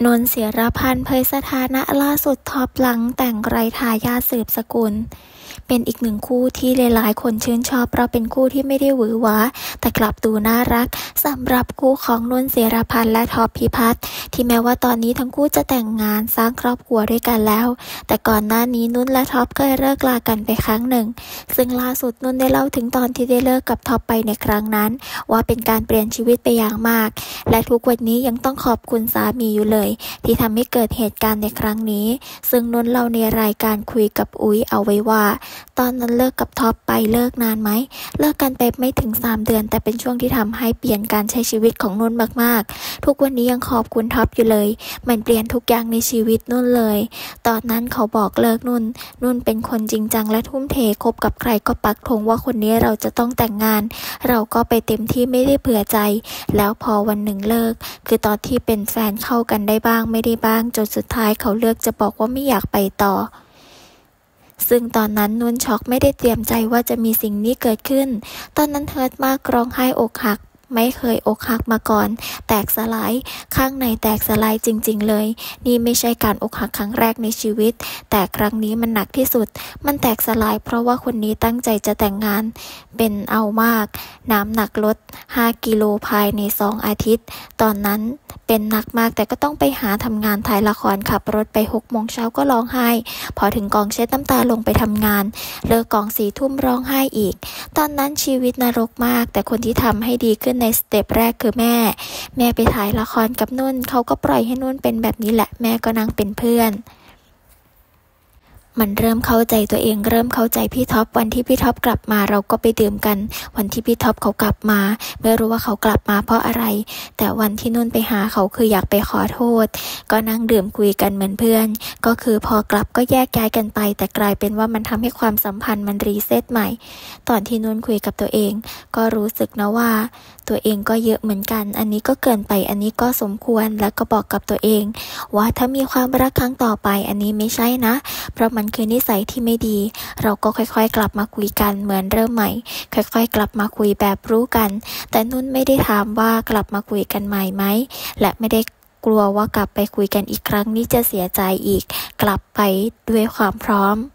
นนท์ ศิรพันธ์เผยสถานะล่าสุดท็อปหลังแต่งไร้ทายาทสืบสกุลเป็นอีกหนึ่งคู่ที่หลายๆคนชื่นชอบเพราะเป็นคู่ที่ไม่ได้หวือหวาแต่กลับดูน่ารักสำหรับคู่ของนนท์ ศิรพันธ์และท็อปพิพัฒน์ที่แม้ว่าตอนนี้ทั้งคู่จะแต่งงานสร้างครอบครัวด้วยกันแล้วแต่ก่อนหน้านี้นุ่นและท็อปเคยเลิกลากันไปครั้งหนึ่งซึ่งล่าสุดนุ่นได้เล่าถึงตอนที่ได้เลิกกับท็อปไปในครั้งนั้นว่าเป็นการเปลี่ยนชีวิตไปอย่างมากและทุกวันนี้ยังต้องขอบคุณสามีอยู่เลยที่ทำให้เกิดเหตุการณ์ในครั้งนี้ซึ่งนุ่นเล่าในรายการคุยกับอุ๊ยเอาไว้ว่าตอนนั้นเลิกกับท็อปไปเลิกนานไหมเลิกกันไปไม่ถึง3 เดือนแต่เป็นช่วงที่ทำให้เปลี่ยนการใช้ชีวิตของนุ่นมากๆทุกวันนี้ยังขอบคุณท็อปอยู่เลยมันเปลี่ยนทุกอย่างในชีวิตนุ่นเลยตอนนั้นเขาบอกเลิกนุ่นเป็นคนจริงจังและทุ่มเทคบกับใครก็ปักธงว่าคนนี้เราจะต้องแต่งงานเราก็ไปเต็มที่ไม่ได้เผื่อใจแล้วพอวันหนึ่งเลิกคือตอนที่เป็นแฟนเข้ากันได้บ้างไม่ได้บ้างจนสุดท้ายเขาเลือกจะบอกว่าไม่อยากไปต่อซึ่งตอนนั้นนุ่นช็อกไม่ได้เตรียมใจว่าจะมีสิ่งนี้เกิดขึ้นตอนนั้นเฮิร์ตมากร้องไห้อกหักไม่เคยอกหักมาก่อนแตกสลายข้างในแตกสลายจริงๆเลยนี่ไม่ใช่การอกหักครั้งแรกในชีวิตแต่ครั้งนี้มันหนักที่สุดมันแตกสลายเพราะว่าคนนี้ตั้งใจจะแต่งงานเป็นเอามากน้ำหนักลด5 กิโลภายใน2 อาทิตย์ตอนนั้นเป็นหนักมากแต่ก็ต้องไปหาทำงานถ่ายละครขับรถไป6 โมงเช้าก็ร้องไห้พอถึงกองเช็ดน้ำตาลงไปทำงานเลิกกอง4 ทุ่มร้องไห้อีกตอนนั้นชีวิตนรกมากแต่คนที่ทำให้ดีขึ้นในสเต็ปแรกคือแม่ไปถ่ายละครกับนุ่นเขาก็ปล่อยให้นุ่นเป็นแบบนี้แหละแม่ก็นั่งเป็นเพื่อนมันเริ่มเข้าใจตัวเองเริ่มเข้าใจพี่ท็อปวันที่พี่ท็อปกลับมาเราก็ไปดื่มกันวันที่พี่ท็อปเขากลับมาไม่รู้ว่าเขากลับมาเพราะอะไรแต่วันที่นุ่นไปหาเขาคืออยากไปขอโทษก็นั่งดื่มคุยกันเหมือนเพื่อนก็คือพอกลับก็แยกย้ายกันไปแต่กลายเป็นว่ามันทำให้ความสัมพันธ์มันรีเซ็ตใหม่ตอนที่นุ่นคุยกับตัวเองก็รู้สึกนะว่าตัวเองก็เยอะเหมือนกันอันนี้ก็เกินไปอันนี้ก็สมควรแล้วก็บอกกับตัวเองว่าถ้ามีความรักครั้งต่อไปอันนี้ไม่ใช่นะเพราะมันคือนิสัยที่ไม่ดีเราก็ค่อยๆกลับมาคุยกันเหมือนเริ่มใหม่ค่อยๆกลับมาคุยแบบรู้กันแต่นุ่นไม่ได้ถามว่ากลับมาคุยกันใหม่ไหมและไม่ได้กลัวว่ากลับไปคุยกันอีกครั้งนี้จะเสียใจอีกกลับไปด้วยความพร้อม